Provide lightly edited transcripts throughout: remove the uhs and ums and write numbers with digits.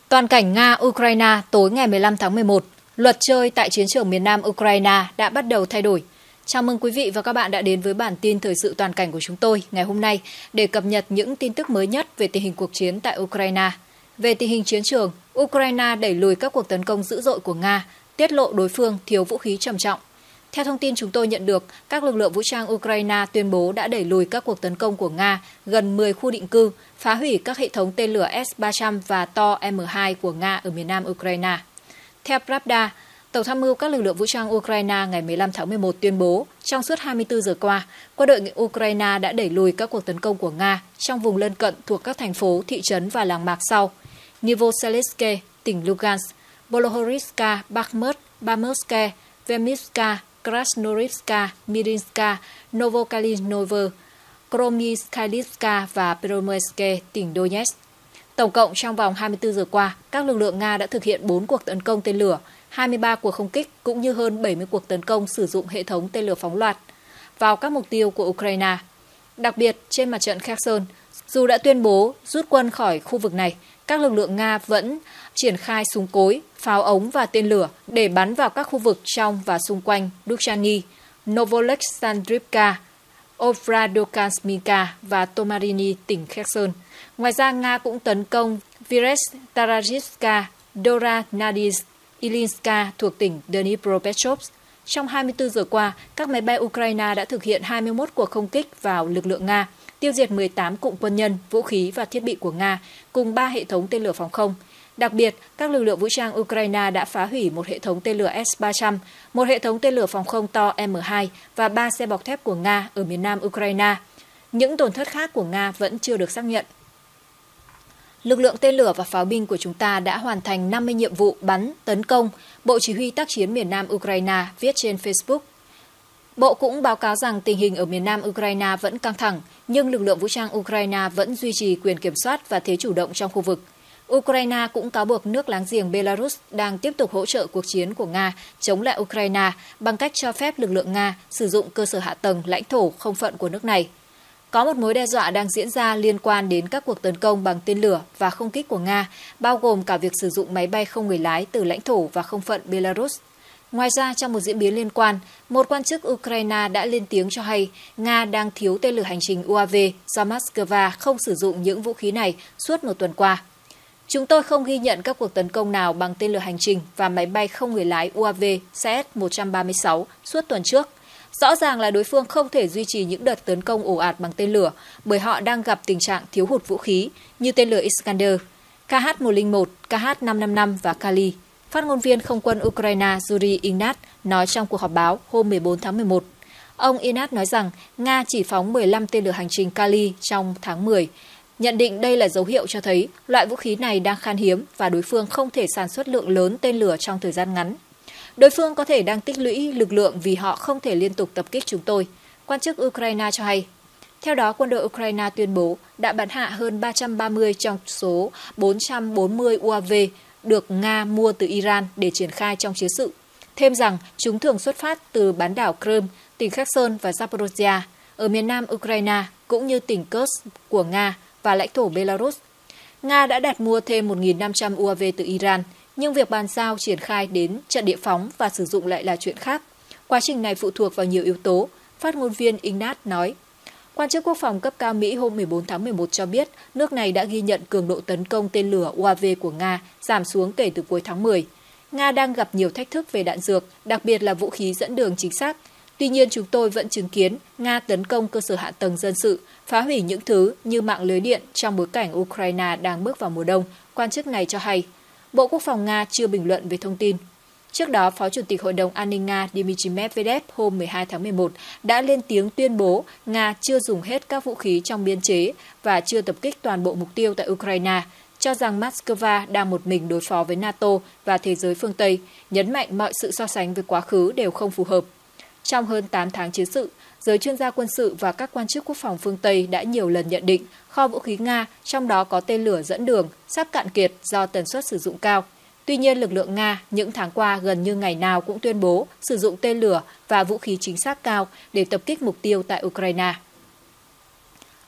Toàn cảnh Nga-Ukraine tối ngày 15 tháng 11, luật chơi tại chiến trường miền Nam Ukraine đã bắt đầu thay đổi. Chào mừng quý vị và các bạn đã đến với bản tin thời sự toàn cảnh của chúng tôi ngày hôm nay để cập nhật những tin tức mới nhất về tình hình cuộc chiến tại Ukraine. Về tình hình chiến trường, Ukraine đẩy lùi các cuộc tấn công dữ dội của Nga, tiết lộ đối phương thiếu vũ khí trầm trọng. Theo thông tin chúng tôi nhận được, các lực lượng vũ trang Ukraine tuyên bố đã đẩy lùi các cuộc tấn công của Nga gần 10 khu định cư, phá hủy các hệ thống tên lửa S-300 và To M2 của Nga ở miền nam Ukraine. Theo Pravda, Tổng tham mưu các lực lượng vũ trang Ukraine ngày 15 tháng 11 tuyên bố trong suốt 24 giờ qua, quân đội Ukraine đã đẩy lùi các cuộc tấn công của Nga trong vùng lân cận thuộc các thành phố, thị trấn và làng mạc sau: Novoselitske, tỉnh Lugansk, Bolohorivka, Bakhmut, Bamurske, Vermitska, Krasnoyarska, Mirinska, Novokalinovo, Kromyskalitska và Peromyske, tỉnh Donetsk. Tổng cộng trong vòng 24 giờ qua, các lực lượng Nga đã thực hiện 4 cuộc tấn công tên lửa, 23 cuộc không kích cũng như hơn 70 cuộc tấn công sử dụng hệ thống tên lửa phóng loạt vào các mục tiêu của Ukraine. Đặc biệt, trên mặt trận Kherson, dù đã tuyên bố rút quân khỏi khu vực này, các lực lượng Nga vẫn triển khai súng cối, pháo ống và tên lửa để bắn vào các khu vực trong và xung quanh Dushani, Novoalexandrivka, Ovradokansmika và Tomarini, tỉnh Kherson. Ngoài ra, Nga cũng tấn công Virez-Tarajivka, Doranadis, Ilinska thuộc tỉnh Dnipropetrovsk. Trong 24 giờ qua, các máy bay Ukraine đã thực hiện 21 cuộc không kích vào lực lượng Nga, tiêu diệt 18 cụm quân nhân, vũ khí và thiết bị của Nga, cùng 3 hệ thống tên lửa phòng không. Đặc biệt, các lực lượng vũ trang Ukraine đã phá hủy một hệ thống tên lửa S-300, một hệ thống tên lửa phòng không To M2 và 3 xe bọc thép của Nga ở miền nam Ukraine. Những tổn thất khác của Nga vẫn chưa được xác nhận. Lực lượng tên lửa và pháo binh của chúng ta đã hoàn thành 50 nhiệm vụ bắn, tấn công, Bộ Chỉ huy tác chiến miền Nam Ukraine viết trên Facebook. Bộ cũng báo cáo rằng tình hình ở miền Nam Ukraine vẫn căng thẳng, nhưng lực lượng vũ trang Ukraine vẫn duy trì quyền kiểm soát và thế chủ động trong khu vực. Ukraine cũng cáo buộc nước láng giềng Belarus đang tiếp tục hỗ trợ cuộc chiến của Nga chống lại Ukraine bằng cách cho phép lực lượng Nga sử dụng cơ sở hạ tầng lãnh thổ không phận của nước này. Có một mối đe dọa đang diễn ra liên quan đến các cuộc tấn công bằng tên lửa và không kích của Nga, bao gồm cả việc sử dụng máy bay không người lái từ lãnh thổ và không phận Belarus. Ngoài ra, trong một diễn biến liên quan, một quan chức Ukraine đã lên tiếng cho hay Nga đang thiếu tên lửa hành trình UAV do Moscow không sử dụng những vũ khí này suốt một tuần qua. Chúng tôi không ghi nhận các cuộc tấn công nào bằng tên lửa hành trình và máy bay không người lái UAV CS-136 suốt tuần trước. Rõ ràng là đối phương không thể duy trì những đợt tấn công ồ ạt bằng tên lửa bởi họ đang gặp tình trạng thiếu hụt vũ khí như tên lửa Iskander, KH-101, KH-555 và Kali. Phát ngôn viên không quân Ukraine Yuri Ignat nói trong cuộc họp báo hôm 14 tháng 11. Ông Ignat nói rằng Nga chỉ phóng 15 tên lửa hành trình Kali trong tháng 10, nhận định đây là dấu hiệu cho thấy loại vũ khí này đang khan hiếm và đối phương không thể sản xuất lượng lớn tên lửa trong thời gian ngắn. Đối phương có thể đang tích lũy lực lượng vì họ không thể liên tục tập kích chúng tôi, quan chức Ukraine cho hay. Theo đó, quân đội Ukraine tuyên bố đã bắn hạ hơn 330 trong số 440 UAV được Nga mua từ Iran để triển khai trong chiến sự. Thêm rằng, chúng thường xuất phát từ bán đảo Crimea, tỉnh Kherson và Zaporozhye, ở miền nam Ukraine, cũng như tỉnh Kursk của Nga và lãnh thổ Belarus. Nga đã đặt mua thêm 1.500 UAV từ Iran, nhưng việc bàn giao triển khai đến trận địa phóng và sử dụng lại là chuyện khác. Quá trình này phụ thuộc vào nhiều yếu tố, phát ngôn viên Ignat nói. Quan chức quốc phòng cấp cao Mỹ hôm 14 tháng 11 cho biết nước này đã ghi nhận cường độ tấn công tên lửa UAV của Nga giảm xuống kể từ cuối tháng 10. Nga đang gặp nhiều thách thức về đạn dược, đặc biệt là vũ khí dẫn đường chính xác. Tuy nhiên, chúng tôi vẫn chứng kiến Nga tấn công cơ sở hạ tầng dân sự, phá hủy những thứ như mạng lưới điện trong bối cảnh Ukraine đang bước vào mùa đông, quan chức này cho hay. Bộ Quốc phòng Nga chưa bình luận về thông tin. Trước đó, Phó Chủ tịch Hội đồng An ninh Nga Dmitry Medvedev hôm 12 tháng 11 đã lên tiếng tuyên bố Nga chưa dùng hết các vũ khí trong biên chế và chưa tập kích toàn bộ mục tiêu tại Ukraine, cho rằng Moscow đang một mình đối phó với NATO và thế giới phương Tây, nhấn mạnh mọi sự so sánh với quá khứ đều không phù hợp. Trong hơn 8 tháng chiến sự, giới chuyên gia quân sự và các quan chức quốc phòng phương Tây đã nhiều lần nhận định kho vũ khí Nga, trong đó có tên lửa dẫn đường, sắp cạn kiệt do tần suất sử dụng cao. Tuy nhiên, lực lượng Nga những tháng qua gần như ngày nào cũng tuyên bố sử dụng tên lửa và vũ khí chính xác cao để tập kích mục tiêu tại Ukraine.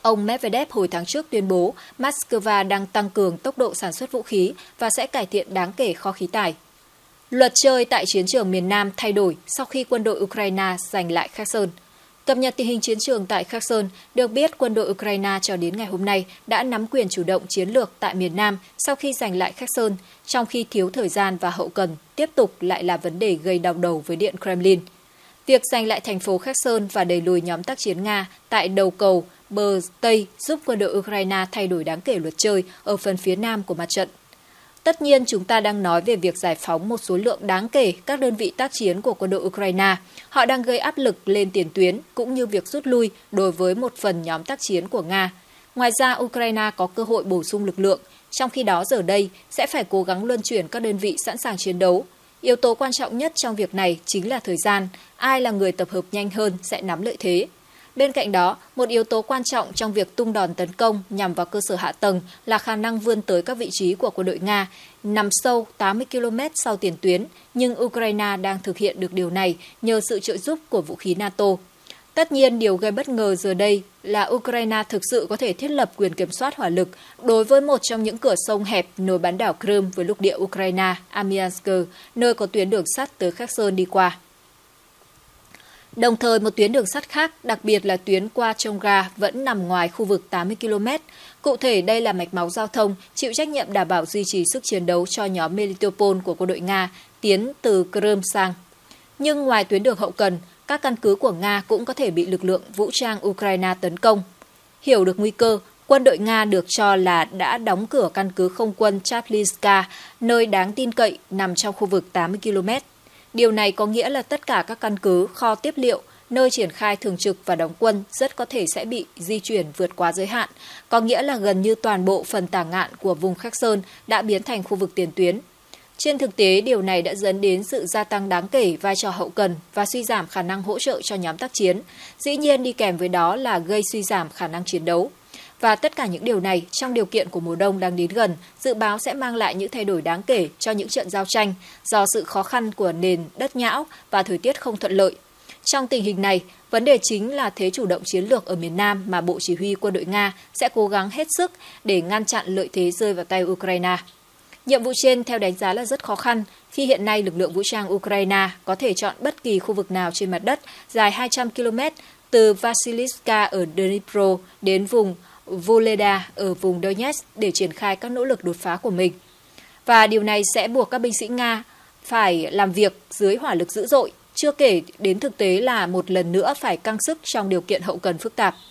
Ông Medvedev hồi tháng trước tuyên bố Moscow đang tăng cường tốc độ sản xuất vũ khí và sẽ cải thiện đáng kể kho khí tài. Luật chơi tại chiến trường miền Nam thay đổi sau khi quân đội Ukraine giành lại Kherson. Cập nhật tình hình chiến trường tại Kherson, được biết quân đội Ukraine cho đến ngày hôm nay đã nắm quyền chủ động chiến lược tại miền Nam sau khi giành lại Kherson, trong khi thiếu thời gian và hậu cần tiếp tục lại là vấn đề gây đau đầu với Điện Kremlin. Việc giành lại thành phố Kherson và đẩy lùi nhóm tác chiến Nga tại đầu cầu bờ Tây giúp quân đội Ukraine thay đổi đáng kể luật chơi ở phần phía nam của mặt trận. Tất nhiên, chúng ta đang nói về việc giải phóng một số lượng đáng kể các đơn vị tác chiến của quân đội Ukraine. Họ đang gây áp lực lên tiền tuyến, cũng như việc rút lui đối với một phần nhóm tác chiến của Nga. Ngoài ra, Ukraine có cơ hội bổ sung lực lượng, trong khi đó giờ đây sẽ phải cố gắng luân chuyển các đơn vị sẵn sàng chiến đấu. Yếu tố quan trọng nhất trong việc này chính là thời gian. Ai là người tập hợp nhanh hơn sẽ nắm lợi thế. Bên cạnh đó, một yếu tố quan trọng trong việc tung đòn tấn công nhằm vào cơ sở hạ tầng là khả năng vươn tới các vị trí của quân đội Nga, nằm sâu 80 km sau tiền tuyến, nhưng Ukraine đang thực hiện được điều này nhờ sự trợ giúp của vũ khí NATO. Tất nhiên, điều gây bất ngờ giờ đây là Ukraine thực sự có thể thiết lập quyền kiểm soát hỏa lực đối với một trong những cửa sông hẹp nối bán đảo Crimea với lục địa Ukraine, Amiansk, nơi có tuyến đường sắt tới Kherson đi qua. Đồng thời, một tuyến đường sắt khác, đặc biệt là tuyến qua Chonga, vẫn nằm ngoài khu vực 80 km. Cụ thể, đây là mạch máu giao thông chịu trách nhiệm đảm bảo duy trì sức chiến đấu cho nhóm Melitopol của quân đội Nga tiến từ Crimea sang. Nhưng ngoài tuyến đường hậu cần, các căn cứ của Nga cũng có thể bị lực lượng vũ trang Ukraine tấn công. Hiểu được nguy cơ, quân đội Nga được cho là đã đóng cửa căn cứ không quân Chaplinska, nơi đáng tin cậy nằm trong khu vực 80 km. Điều này có nghĩa là tất cả các căn cứ, kho tiếp liệu, nơi triển khai thường trực và đóng quân rất có thể sẽ bị di chuyển vượt quá giới hạn, có nghĩa là gần như toàn bộ phần tả ngạn của vùng Kherson đã biến thành khu vực tiền tuyến. Trên thực tế, điều này đã dẫn đến sự gia tăng đáng kể vai trò hậu cần và suy giảm khả năng hỗ trợ cho nhóm tác chiến. Dĩ nhiên đi kèm với đó là gây suy giảm khả năng chiến đấu. Và tất cả những điều này, trong điều kiện của mùa đông đang đến gần, dự báo sẽ mang lại những thay đổi đáng kể cho những trận giao tranh do sự khó khăn của nền đất nhão và thời tiết không thuận lợi. Trong tình hình này, vấn đề chính là thế chủ động chiến lược ở miền Nam mà Bộ Chỉ huy quân đội Nga sẽ cố gắng hết sức để ngăn chặn lợi thế rơi vào tay Ukraine. Nhiệm vụ trên theo đánh giá là rất khó khăn khi hiện nay lực lượng vũ trang Ukraine có thể chọn bất kỳ khu vực nào trên mặt đất dài 200 km từ Vasilivka ở Dnipro đến vùng Voleda ở vùng Donetsk để triển khai các nỗ lực đột phá của mình. Và điều này sẽ buộc các binh sĩ Nga phải làm việc dưới hỏa lực dữ dội, chưa kể đến thực tế là một lần nữa phải căng sức trong điều kiện hậu cần phức tạp.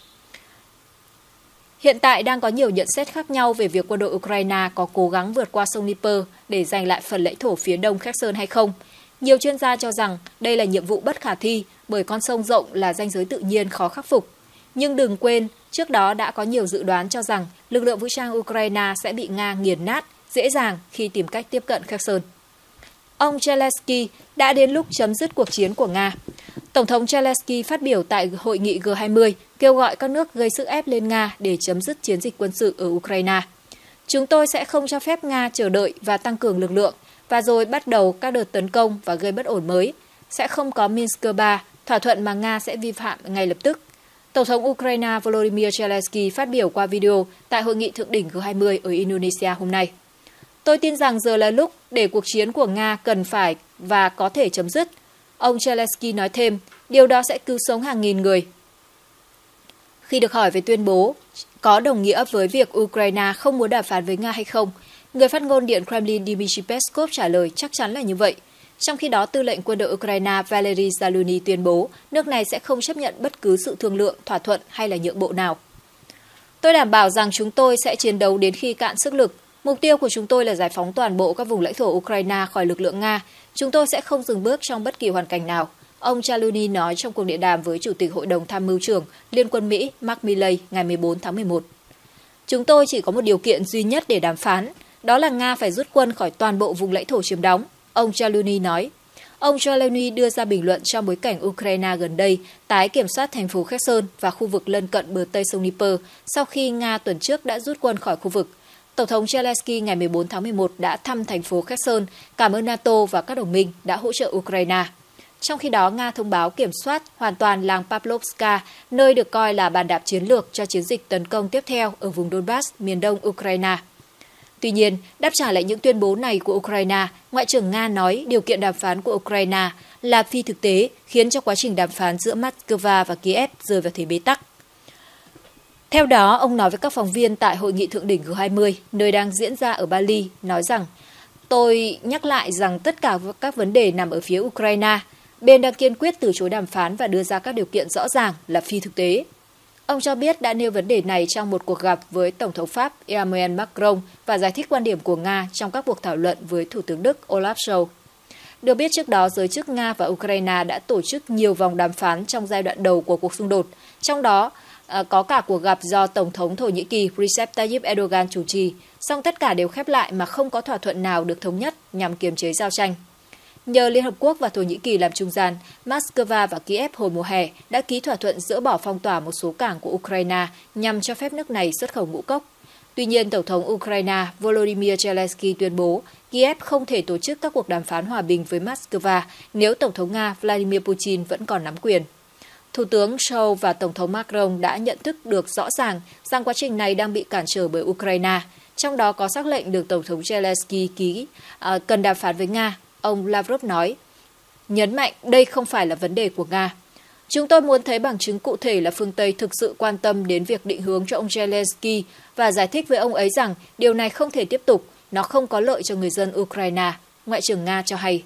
Hiện tại đang có nhiều nhận xét khác nhau về việc quân đội Ukraine có cố gắng vượt qua sông Dnieper để giành lại phần lãnh thổ phía đông Kherson hay không. Nhiều chuyên gia cho rằng đây là nhiệm vụ bất khả thi bởi con sông rộng là ranh giới tự nhiên khó khắc phục. Nhưng đừng quên, trước đó đã có nhiều dự đoán cho rằng lực lượng vũ trang Ukraine sẽ bị Nga nghiền nát dễ dàng khi tìm cách tiếp cận Kherson. Ông Zelensky đã đến lúc chấm dứt cuộc chiến của Nga. Tổng thống Zelensky phát biểu tại hội nghị G20 kêu gọi các nước gây sức ép lên Nga để chấm dứt chiến dịch quân sự ở Ukraine. Chúng tôi sẽ không cho phép Nga chờ đợi và tăng cường lực lượng và rồi bắt đầu các đợt tấn công và gây bất ổn mới. Sẽ không có Minsk 3, thỏa thuận mà Nga sẽ vi phạm ngay lập tức. Tổng thống Ukraine Volodymyr Zelensky phát biểu qua video tại hội nghị thượng đỉnh G20 ở Indonesia hôm nay. Tôi tin rằng giờ là lúc để cuộc chiến của Nga cần phải và có thể chấm dứt. Ông Zelensky nói thêm, điều đó sẽ cứu sống hàng nghìn người. Khi được hỏi về tuyên bố có đồng nghĩa với việc Ukraine không muốn đàm phán với Nga hay không, người phát ngôn Điện Kremlin Dmitry Peskov trả lời chắc chắn là như vậy. Trong khi đó, tư lệnh quân đội Ukraine Valery Zaluzhny tuyên bố nước này sẽ không chấp nhận bất cứ sự thương lượng, thỏa thuận hay là nhượng bộ nào. Tôi đảm bảo rằng chúng tôi sẽ chiến đấu đến khi cạn sức lực. Mục tiêu của chúng tôi là giải phóng toàn bộ các vùng lãnh thổ Ukraine khỏi lực lượng Nga. Chúng tôi sẽ không dừng bước trong bất kỳ hoàn cảnh nào. Ông Zaluzhny nói trong cuộc điện đàm với Chủ tịch Hội đồng Tham mưu trưởng Liên quân Mỹ Mark Milley ngày 14 tháng 11. Chúng tôi chỉ có một điều kiện duy nhất để đàm phán, đó là Nga phải rút quân khỏi toàn bộ vùng lãnh thổ chiếm đóng, ông Zaluzhny nói. Ông Zaluzhny đưa ra bình luận trong bối cảnh Ukraine gần đây tái kiểm soát thành phố Kherson và khu vực lân cận bờ Tây sông Dnieper sau khi Nga tuần trước đã rút quân khỏi khu vực. Tổng thống Zelensky ngày 14 tháng 11 đã thăm thành phố Kherson, cảm ơn NATO và các đồng minh đã hỗ trợ Ukraine. Trong khi đó, Nga thông báo kiểm soát hoàn toàn làng Pavlovska, nơi được coi là bàn đạp chiến lược cho chiến dịch tấn công tiếp theo ở vùng Donbass, miền đông Ukraine. Tuy nhiên, đáp trả lại những tuyên bố này của Ukraine, Ngoại trưởng Nga nói điều kiện đàm phán của Ukraine là phi thực tế, khiến cho quá trình đàm phán giữa Moscow và Kiev rơi vào thế bế tắc. Theo đó, ông nói với các phóng viên tại Hội nghị Thượng đỉnh G20, nơi đang diễn ra ở Bali, nói rằng tôi nhắc lại rằng tất cả các vấn đề nằm ở phía Ukraine. Bên đang kiên quyết từ chối đàm phán và đưa ra các điều kiện rõ ràng là phi thực tế. Ông cho biết đã nêu vấn đề này trong một cuộc gặp với Tổng thống Pháp Emmanuel Macron và giải thích quan điểm của Nga trong các cuộc thảo luận với Thủ tướng Đức Olaf Scholz. Được biết trước đó, giới chức Nga và Ukraine đã tổ chức nhiều vòng đàm phán trong giai đoạn đầu của cuộc xung đột, trong đó có cả cuộc gặp do Tổng thống Thổ Nhĩ Kỳ Recep Tayyip Erdogan chủ trì, song tất cả đều khép lại mà không có thỏa thuận nào được thống nhất nhằm kiềm chế giao tranh. Nhờ Liên Hợp Quốc và Thổ Nhĩ Kỳ làm trung gian, Moscow và Kiev hồi mùa hè đã ký thỏa thuận dỡ bỏ phong tỏa một số cảng của Ukraine nhằm cho phép nước này xuất khẩu ngũ cốc. Tuy nhiên, Tổng thống Ukraine Volodymyr Zelensky tuyên bố Kiev không thể tổ chức các cuộc đàm phán hòa bình với Moscow nếu Tổng thống Nga Vladimir Putin vẫn còn nắm quyền. Thủ tướng Scholz và Tổng thống Macron đã nhận thức được rõ ràng rằng quá trình này đang bị cản trở bởi Ukraine, trong đó có sắc lệnh được Tổng thống Zelensky ký cần đàm phán với Nga. Ông Lavrov nói, nhấn mạnh đây không phải là vấn đề của Nga. Chúng tôi muốn thấy bằng chứng cụ thể là phương Tây thực sự quan tâm đến việc định hướng cho ông Zelensky và giải thích với ông ấy rằng điều này không thể tiếp tục, nó không có lợi cho người dân Ukraine, Ngoại trưởng Nga cho hay.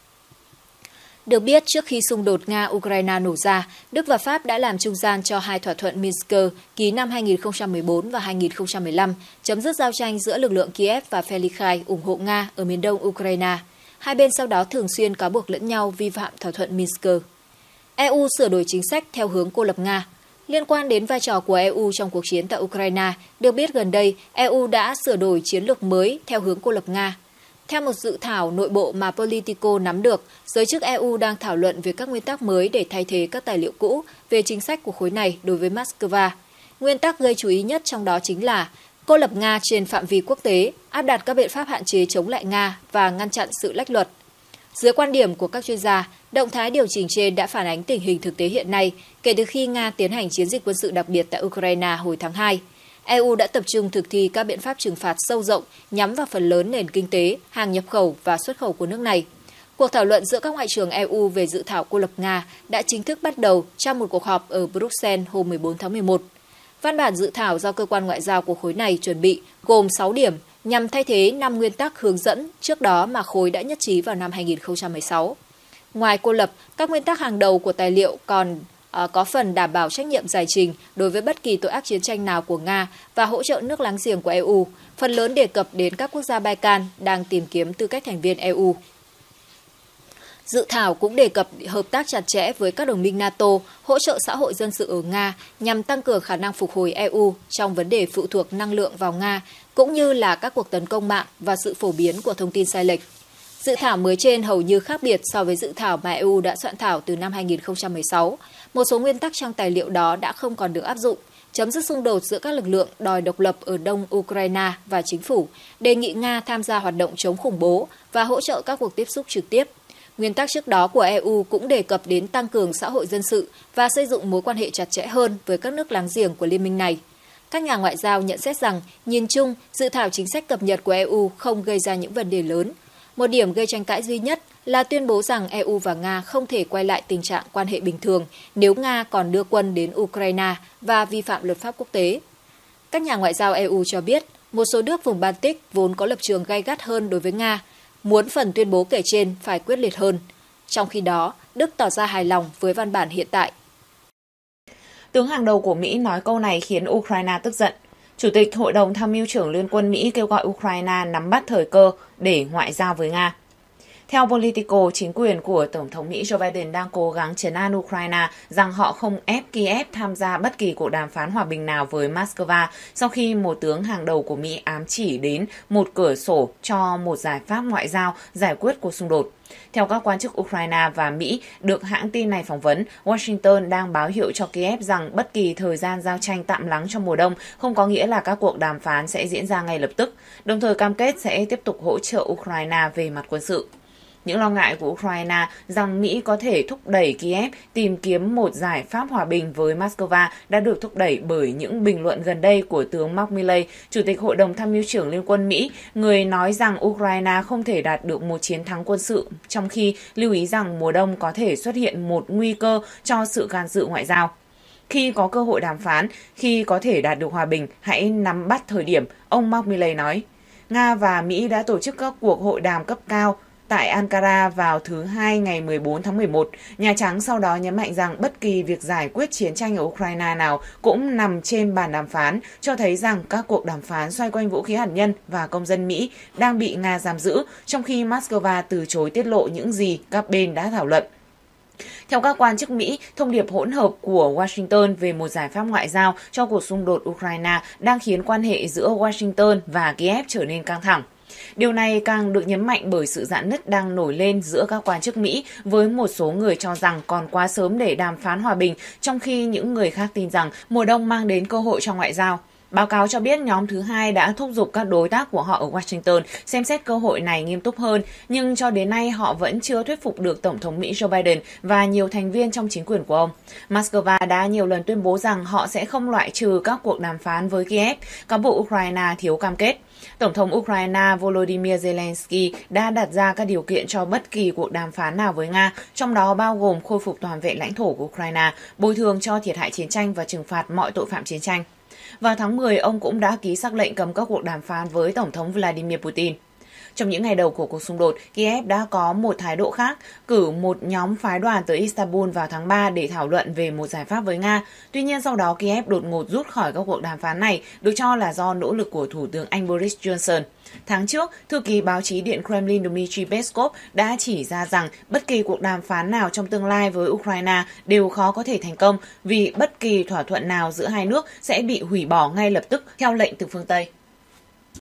Được biết, trước khi xung đột Nga-Ukraine nổ ra, Đức và Pháp đã làm trung gian cho hai thỏa thuận Minsk ký năm 2014 và 2015, chấm dứt giao tranh giữa lực lượng Kiev và phe ly khai ủng hộ Nga ở miền đông Ukraine. Hai bên sau đó thường xuyên cáo buộc lẫn nhau vi phạm thỏa thuận Minsk. EU sửa đổi chính sách theo hướng cô lập Nga. Liên quan đến vai trò của EU trong cuộc chiến tại Ukraine, được biết gần đây, EU đã sửa đổi chiến lược mới theo hướng cô lập Nga. Theo một dự thảo nội bộ mà Politico nắm được, giới chức EU đang thảo luận về các nguyên tắc mới để thay thế các tài liệu cũ về chính sách của khối này đối với Moscow. Nguyên tắc gây chú ý nhất trong đó chính là cô lập Nga trên phạm vi quốc tế, áp đặt các biện pháp hạn chế chống lại Nga và ngăn chặn sự lách luật. Dưới quan điểm của các chuyên gia, động thái điều chỉnh trên đã phản ánh tình hình thực tế hiện nay kể từ khi Nga tiến hành chiến dịch quân sự đặc biệt tại Ukraine hồi tháng 2. EU đã tập trung thực thi các biện pháp trừng phạt sâu rộng nhắm vào phần lớn nền kinh tế, hàng nhập khẩu và xuất khẩu của nước này. Cuộc thảo luận giữa các ngoại trưởng EU về dự thảo cô lập Nga đã chính thức bắt đầu trong một cuộc họp ở Bruxelles hôm 14 tháng 11. Văn bản dự thảo do cơ quan ngoại giao của khối này chuẩn bị gồm 6 điểm nhằm thay thế 5 nguyên tắc hướng dẫn trước đó mà khối đã nhất trí vào năm 2016. Ngoài cô lập, các nguyên tắc hàng đầu của tài liệu còn có phần đảm bảo trách nhiệm giải trình đối với bất kỳ tội ác chiến tranh nào của Nga và hỗ trợ nước láng giềng của EU, phần lớn đề cập đến các quốc gia Balkan đang tìm kiếm tư cách thành viên EU. Dự thảo cũng đề cập hợp tác chặt chẽ với các đồng minh NATO, hỗ trợ xã hội dân sự ở Nga nhằm tăng cường khả năng phục hồi EU trong vấn đề phụ thuộc năng lượng vào Nga, cũng như là các cuộc tấn công mạng và sự phổ biến của thông tin sai lệch. Dự thảo mới trên hầu như khác biệt so với dự thảo mà EU đã soạn thảo từ năm 2016. Một số nguyên tắc trong tài liệu đó đã không còn được áp dụng, chấm dứt xung đột giữa các lực lượng đòi độc lập ở đông Ukraine và chính phủ, đề nghị Nga tham gia hoạt động chống khủng bố và hỗ trợ các cuộc tiếp xúc trực tiếp. Nguyên tắc trước đó của EU cũng đề cập đến tăng cường xã hội dân sự và xây dựng mối quan hệ chặt chẽ hơn với các nước láng giềng của liên minh này. Các nhà ngoại giao nhận xét rằng, nhìn chung, dự thảo chính sách cập nhật của EU không gây ra những vấn đề lớn. Một điểm gây tranh cãi duy nhất là tuyên bố rằng EU và Nga không thể quay lại tình trạng quan hệ bình thường nếu Nga còn đưa quân đến Ukraine và vi phạm luật pháp quốc tế. Các nhà ngoại giao EU cho biết, một số nước vùng Baltic vốn có lập trường gay gắt hơn đối với Nga, muốn phần tuyên bố kể trên phải quyết liệt hơn. Trong khi đó, Đức tỏ ra hài lòng với văn bản hiện tại. Tướng hàng đầu của Mỹ nói câu này khiến Ukraine tức giận. Chủ tịch Hội đồng Tham mưu trưởng Liên quân Mỹ kêu gọi Ukraine nắm bắt thời cơ để ngoại giao với Nga. Theo Politico, chính quyền của Tổng thống Mỹ Joe Biden đang cố gắng trấn an Ukraine rằng họ không ép Kiev tham gia bất kỳ cuộc đàm phán hòa bình nào với Moscow sau khi một tướng hàng đầu của Mỹ ám chỉ đến một cửa sổ cho một giải pháp ngoại giao giải quyết cuộc xung đột. Theo các quan chức Ukraine và Mỹ được hãng tin này phỏng vấn, Washington đang báo hiệu cho Kiev rằng bất kỳ thời gian giao tranh tạm lắng trong mùa đông không có nghĩa là các cuộc đàm phán sẽ diễn ra ngay lập tức, đồng thời cam kết sẽ tiếp tục hỗ trợ Ukraine về mặt quân sự. những lo ngại của Ukraine rằng Mỹ có thể thúc đẩy Kiev tìm kiếm một giải pháp hòa bình với Moscow đã được thúc đẩy bởi những bình luận gần đây của tướng Mark Milley, Chủ tịch Hội đồng Tham mưu trưởng Liên quân Mỹ, người nói rằng Ukraine không thể đạt được một chiến thắng quân sự, trong khi lưu ý rằng mùa đông có thể xuất hiện một nguy cơ cho sự can dự ngoại giao. Khi có cơ hội đàm phán, khi có thể đạt được hòa bình, hãy nắm bắt thời điểm, ông Mark Milley nói. Nga và Mỹ đã tổ chức các cuộc hội đàm cấp cao tại Ankara vào thứ Hai ngày 14 tháng 11. Nhà Trắng sau đó nhấn mạnh rằng bất kỳ việc giải quyết chiến tranh ở Ukraine nào cũng nằm trên bàn đàm phán, cho thấy rằng các cuộc đàm phán xoay quanh vũ khí hạt nhân và công dân Mỹ đang bị Nga giam giữ, trong khi Moscow từ chối tiết lộ những gì các bên đã thảo luận. Theo các quan chức Mỹ, thông điệp hỗn hợp của Washington về một giải pháp ngoại giao cho cuộc xung đột Ukraine đang khiến quan hệ giữa Washington và Kiev trở nên căng thẳng. Điều này càng được nhấn mạnh bởi sự rạn nứt đang nổi lên giữa các quan chức Mỹ, với một số người cho rằng còn quá sớm để đàm phán hòa bình, trong khi những người khác tin rằng mùa đông mang đến cơ hội cho ngoại giao. Báo cáo cho biết nhóm thứ hai đã thúc giục các đối tác của họ ở Washington xem xét cơ hội này nghiêm túc hơn, nhưng cho đến nay họ vẫn chưa thuyết phục được Tổng thống Mỹ Joe Biden và nhiều thành viên trong chính quyền của ông. Moscow đã nhiều lần tuyên bố rằng họ sẽ không loại trừ các cuộc đàm phán với Kiev, cáo buộc Ukraine thiếu cam kết. Tổng thống Ukraine Volodymyr Zelensky đã đặt ra các điều kiện cho bất kỳ cuộc đàm phán nào với Nga, trong đó bao gồm khôi phục toàn vẹn lãnh thổ của Ukraine, bồi thường cho thiệt hại chiến tranh và trừng phạt mọi tội phạm chiến tranh. Vào tháng 10, ông cũng đã ký sắc lệnh cấm các cuộc đàm phán với Tổng thống Vladimir Putin. Trong những ngày đầu của cuộc xung đột, Kiev đã có một thái độ khác, cử một nhóm phái đoàn tới Istanbul vào tháng 3 để thảo luận về một giải pháp với Nga. Tuy nhiên sau đó Kiev đột ngột rút khỏi các cuộc đàm phán này, được cho là do nỗ lực của Thủ tướng Anh Boris Johnson. Tháng trước, thư ký báo chí Điện Kremlin Dmitry Peskov đã chỉ ra rằng bất kỳ cuộc đàm phán nào trong tương lai với Ukraine đều khó có thể thành công vì bất kỳ thỏa thuận nào giữa hai nước sẽ bị hủy bỏ ngay lập tức theo lệnh từ phương Tây.